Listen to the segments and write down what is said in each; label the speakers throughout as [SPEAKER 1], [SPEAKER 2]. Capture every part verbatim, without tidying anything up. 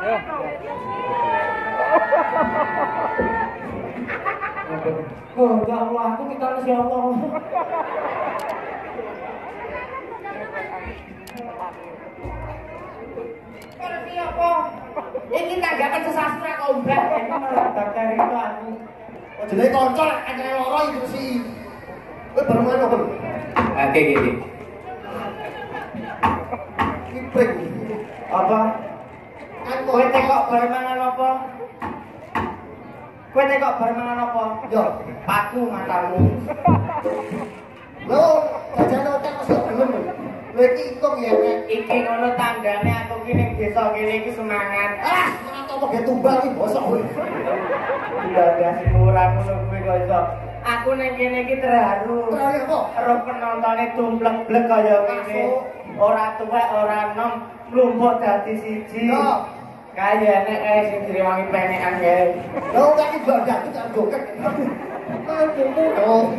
[SPEAKER 1] Oh, ya Allah, aku kita harus ya Allah. Ngerti apa? Ini tanggapan sesastra kau mbak. Ini malah bakteri itu aku.
[SPEAKER 2] Oh, jadi koncol, ada loro itu sih. Kowe baru mana apa?
[SPEAKER 1] Oke, gini.
[SPEAKER 2] Kipring.
[SPEAKER 1] Apa? Kowe tekok bar mangan apa? Kowe tekok bar mangan apa?
[SPEAKER 2] Yo,
[SPEAKER 1] Paku matamu.
[SPEAKER 2] lo jajane otak kok gelem. Lho iki itung ya, Nek.
[SPEAKER 1] Iki ngono tandane aku ki ning desa kene iki semangat.
[SPEAKER 2] Ah, semangat apa ge tumbal iki bosok kowe.
[SPEAKER 1] Dadah murah ngono kuwi kok iso. Aku ning kene iki terharu.
[SPEAKER 2] Terharu apa?
[SPEAKER 1] Karo penontone tumplek-blek kaya ngene. Ora tuwek, ora enom, mlumpuk dadi siji.
[SPEAKER 2] Yo.
[SPEAKER 1] Kayane eh sing direwangi penekan kae.
[SPEAKER 2] Lho kok iki badak iki tak joget. Oh.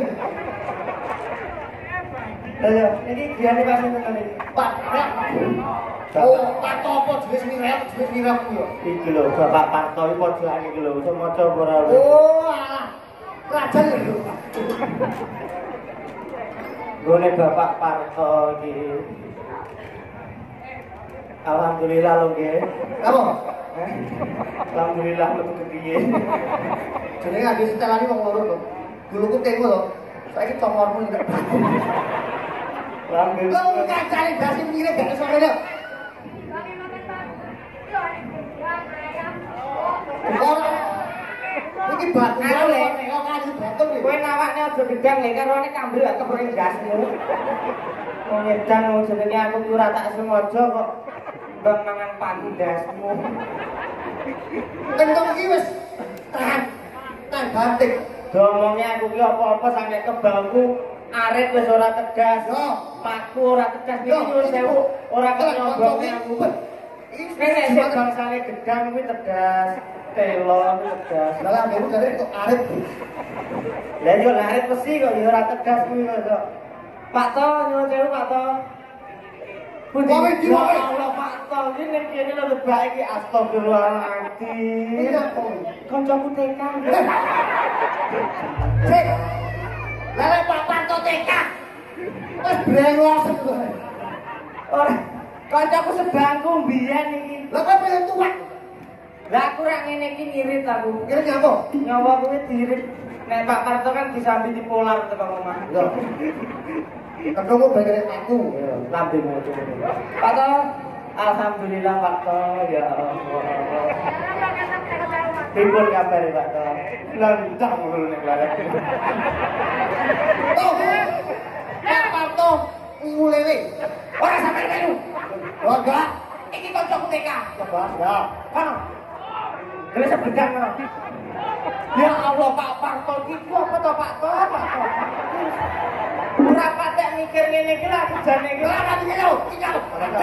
[SPEAKER 1] Ayo, iki diane pas ngono iki.
[SPEAKER 2] Pak. Oh, Pak apa jenis mirep, jenis mirep ku yo.
[SPEAKER 1] Iki lho, Bapak Parto iki pojokane iki lho, iso maca apa ora?
[SPEAKER 2] Oh, alah. Rajan lho.
[SPEAKER 1] Gone Bapak Parto iki. Alhamdulillah lho nggih.
[SPEAKER 2] Apa?
[SPEAKER 1] Eh? Alhamdulillah lho kepiye.
[SPEAKER 2] Jenenge ade setelani wong loro to. Duluku temu to. Saiki tongormu ndak.
[SPEAKER 1] Alhamdulillah.
[SPEAKER 2] Lo kancane dasi mirip gak iso rene. Ora. Iki batu
[SPEAKER 1] Ale.
[SPEAKER 2] kok kayu batu iki.
[SPEAKER 1] Kowe nawakne aja gedang lek karone kambil gak kepring gasmu. Wong edan wong jenenge aku ki ora tak sengaja kok mbang mangan pati dasmu.
[SPEAKER 2] Kentong iki wis tahan. Tahan batik.
[SPEAKER 1] Domongnya aku ki apa-apa sampe ke bangku arit wis ora tegas.
[SPEAKER 2] Yo.
[SPEAKER 1] Paku ora tegas iki nyuwun sewu ora kenyobong aku. Nek sing bangsane gedang kuwi tegas, telo tegas.
[SPEAKER 2] Lah aku jare kok arit.
[SPEAKER 1] Lah yo larit besi kok yo ora tegas kuwi kok. Pak To, nyuwun sewu Pak To. Pundi
[SPEAKER 2] Wae
[SPEAKER 1] ya Allah Pak To, iki nek kene lho lebak iki astagfirullahaladzim.
[SPEAKER 2] Iya kok.
[SPEAKER 1] Kancaku tekan.
[SPEAKER 2] Cek. Lah Pak Panto T K. Wis brengos kok.
[SPEAKER 1] Ora kancaku sebangku mbiyen iki.
[SPEAKER 2] Lah kok pengen tuwek.
[SPEAKER 1] Lah aku rak ngene iki ngirit aku.
[SPEAKER 2] Kira nyapa?
[SPEAKER 1] Nyawa kuwi diirit. Nek Pak Parto kan disambi di polar teko omah.
[SPEAKER 2] Lho. Ketemu bagian aku.
[SPEAKER 1] Lambe moco. Pak To, alhamdulillah Pak To, ya Allah. Pripun kabar Pak To? Lantang ngono nek larat.
[SPEAKER 2] Oh. Pak Panto ngulewe.
[SPEAKER 1] Ora sampe melu.
[SPEAKER 2] Oh enggak.
[SPEAKER 1] Iki kancaku T K.
[SPEAKER 2] Coba ya.
[SPEAKER 1] Kono. Gelis sebedang ngono. Ya Allah Pak Parto iki apa to Pak To? Pak To. Ora patek mikir ngene iki lah kejane iki.
[SPEAKER 2] Lah nanti lho, tinggal.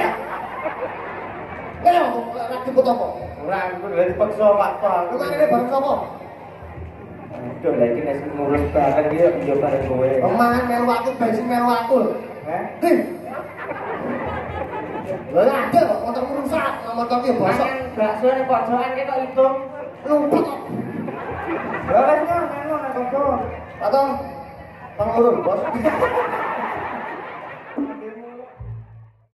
[SPEAKER 2] Lho, lagi butuh apa?
[SPEAKER 1] Ora aku lha dipaksa Pak To.
[SPEAKER 2] Lu kan ini bareng sapa?
[SPEAKER 1] Aduh lagi nek ngurus bareng iki yo bareng kowe.
[SPEAKER 2] Omongan melu aku bensin melu aku.
[SPEAKER 1] Heh.
[SPEAKER 2] Nih. Lah ada kok motor rusak, motor ki bosok.
[SPEAKER 1] Mangan bakso ning pojokan ketok hitung.
[SPEAKER 2] Lumpet kok.
[SPEAKER 1] Ya wis ngono ngono kok.
[SPEAKER 2] Atau Bang Urun, bos.